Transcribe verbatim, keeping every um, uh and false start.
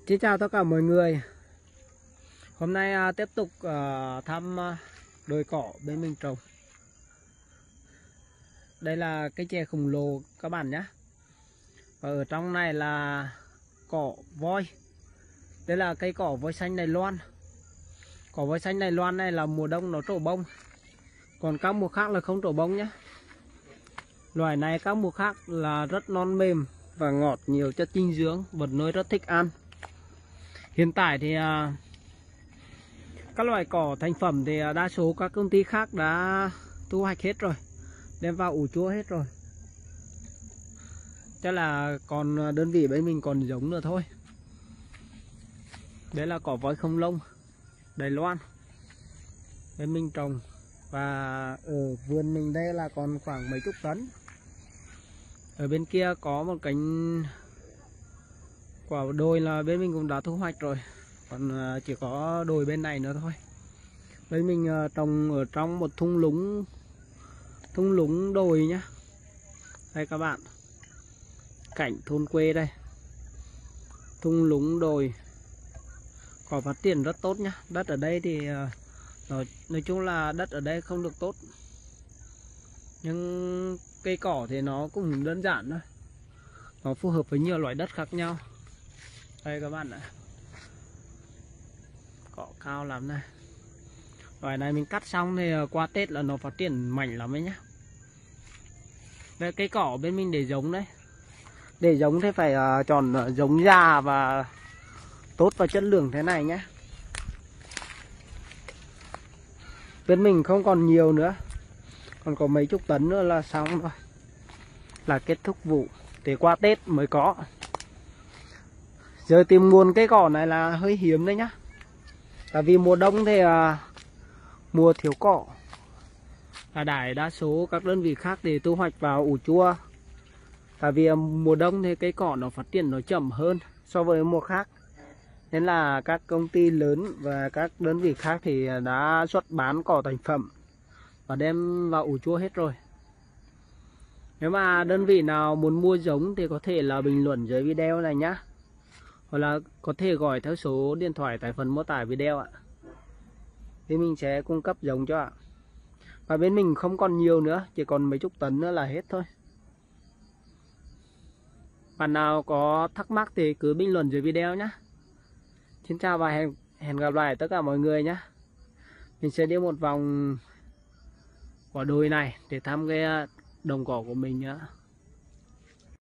Xin chào tất cả mọi người. Hôm nay uh, tiếp tục uh, thăm uh, đồi cỏ bên mình trồng. Đây là cây chè khổng lồ các bạn nhé. Và ở trong này là cỏ voi. Đây là cây cỏ voi xanh Đài Loan. Cỏ voi xanh Đài Loan này là mùa đông nó trổ bông, còn các mùa khác là không trổ bông nhé. Loài này các mùa khác là rất non mềm và ngọt, nhiều chất dinh dưỡng, vật nuôi rất thích ăn. Hiện tại thì à, các loại cỏ thành phẩm thì đa số các công ty khác đã thu hoạch hết rồi, đem vào ủ chua hết rồi. Chắc là còn đơn vị bên mình còn giống nữa thôi. Đấy là cỏ voi không lông Đài Loan bên mình trồng. Và ở vườn mình đây là còn khoảng mấy chục tấn. Ở bên kia có một cánh quả đồi là bên mình cũng đã thu hoạch rồi, còn chỉ có đồi bên này nữa thôi. Bên mình trồng ở trong một thung lũng thung lũng đồi nhá. Đây các bạn, cảnh thôn quê đây, thung lũng đồi, cỏ phát triển rất tốt nhá. Đất ở đây thì nói, nói chung là đất ở đây không được tốt, nhưng cây cỏ thì nó cũng đơn giản thôi, nó phù hợp với nhiều loại đất khác nhau. Đây các bạn ạ, cỏ cao lắm này. Loại này mình cắt xong thì qua Tết là nó phát triển mạnh lắm ấy nhá. Đây cây cỏ bên mình để giống đấy. Để giống thì phải uh, chọn uh, giống già và tốt và chất lượng thế này nhé. Bên mình không còn nhiều nữa, còn có mấy chục tấn nữa là xong rồi, là kết thúc vụ. Để qua Tết mới có. Giờ tìm nguồn cây cỏ này là hơi hiếm đấy nhá. Tại vì mùa đông thì uh, mùa thiếu cỏ, là đại đa số các đơn vị khác thì thu hoạch vào ủ chua. Tại vì uh, mùa đông thì cây cỏ nó phát triển nó chậm hơn so với mùa khác, nên là các công ty lớn và các đơn vị khác thì đã xuất bán cỏ thành phẩm và đem vào ủ chua hết rồi. Nếu mà đơn vị nào muốn mua giống thì có thể là bình luận dưới video này nhá, hoặc là có thể gọi theo số điện thoại tại phần mô tả video ạ, thì mình sẽ cung cấp giống cho ạ. Và bên mình không còn nhiều nữa, chỉ còn mấy chục tấn nữa là hết thôi. Bạn nào có thắc mắc thì cứ bình luận dưới video nhé. Xin chào và hẹn, hẹn gặp lại tất cả mọi người nhé. Mình sẽ đi một vòng quả đồi này để thăm cái đồng cỏ của mình nhé.